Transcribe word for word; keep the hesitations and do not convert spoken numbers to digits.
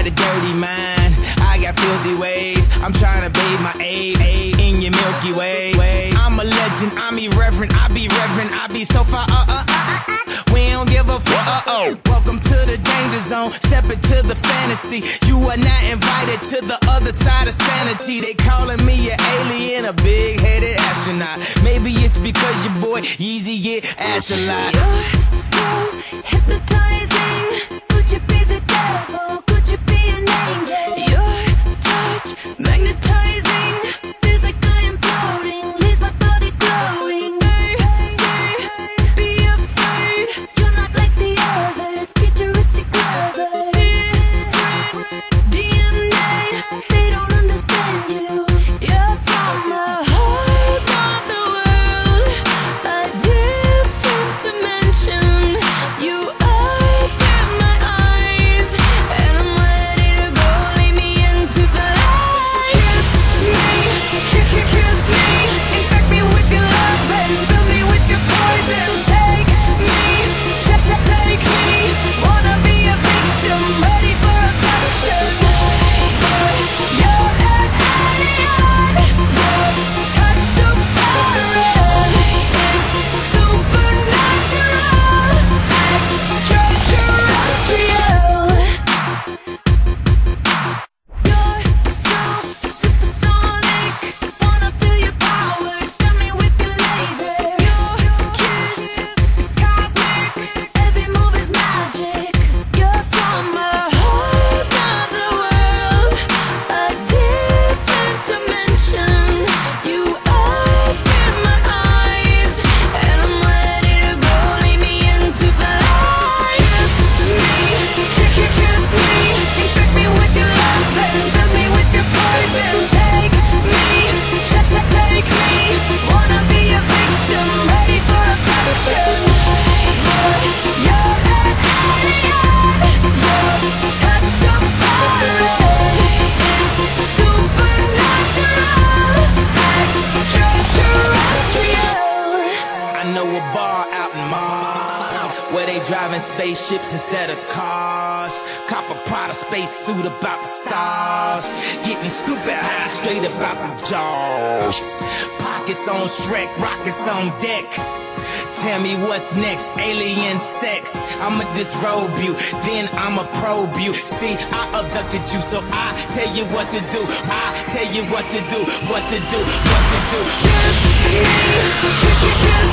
a dirty mind, I got filthy ways. I'm trying to bathe my aid, aid in your Milky Way. I'm a legend, I'm irreverent, I be reverent, I be so far, uh, uh, uh, uh, uh. We don't give a fuck, uh, oh. Welcome to the danger zone, step into the fantasy. You are not invited to the other side of sanity. They calling me an alien, a big-headed astronaut. Maybe it's because your boy Yeezy get ass a lot. You're so hypnotizing. Could you be the devil? Could you be an angel? Your touch magnetizing. Feels like I am floating. Leaves my body glowing. They say, be afraid. You're not like the others. Futuristic lovers. Different D N A. They don't understand you. You're from a whole other world, a different dimension. You open my eyes, and I'm ready to go. Lead me into the light. Kiss me, kiss, kiss, kiss me. Infect me with your love and fill me with your poison. Take me, take, take, take me. Wanna be a victim, ready for affection. But you're an alien. Your touch so foreign. It's supernatural, extraterrestrial. You're so supersonic. Wanna feel your power. Stun me with your laser. Your kiss is cosmic. Every move is magic. You're from a whole other world, a different dimension. You open my eyes, and I'm ready to go. Lead me into the light. Kiss me, kiss, kiss, kiss me. Infect me with your love and fill me with your poison. Take me, take, take, take me. Wanna be a victim, ready for affection. But you're an alien. Your touch so foreign. It's supernatural, extraterrestrial. I know a bar out in Mars where they driving spaceships instead of cars. Cop a Prada space suit about the stars. Getting stupid high straight about the jaws. Pockets on Shrek, rockets on deck. Tell me what's next, alien sex. I'ma disrobe you, then I'ma probe you. See, I abducted you, so I tell you what to do. I tell you what to do, what to do, what to do. Kiss me, kiss, kiss, kiss